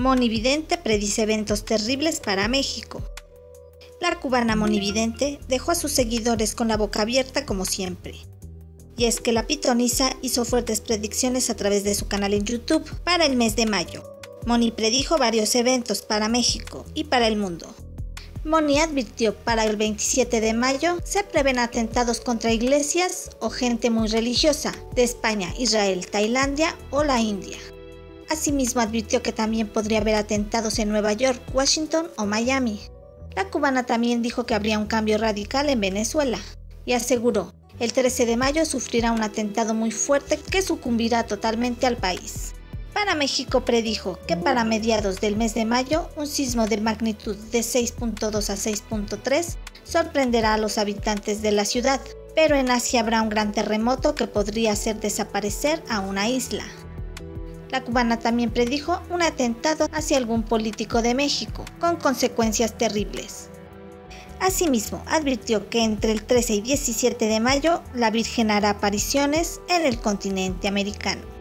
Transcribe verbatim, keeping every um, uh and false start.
Monividente predice eventos terribles para México. La cubana Monividente dejó a sus seguidores con la boca abierta como siempre. Y es que la pitonisa hizo fuertes predicciones a través de su canal en YouTube para el mes de mayo. Moni predijo varios eventos para México y para el mundo. Moni advirtió para el veintisiete de mayo se prevén atentados contra iglesias o gente muy religiosa de España, Israel, Tailandia o la India. Asimismo advirtió que también podría haber atentados en Nueva York, Washington o Miami. La cubana también dijo que habría un cambio radical en Venezuela y aseguró, el trece de mayo sufrirá un atentado muy fuerte que sucumbirá totalmente al país. Para México predijo que para mediados del mes de mayo un sismo de magnitud de seis punto dos a seis punto tres sorprenderá a los habitantes de la ciudad, pero en Asia habrá un gran terremoto que podría hacer desaparecer a una isla. La cubana también predijo un atentado hacia algún político de México, con consecuencias terribles. Asimismo, advirtió que entre el trece y diecisiete de mayo la Virgen hará apariciones en el continente americano.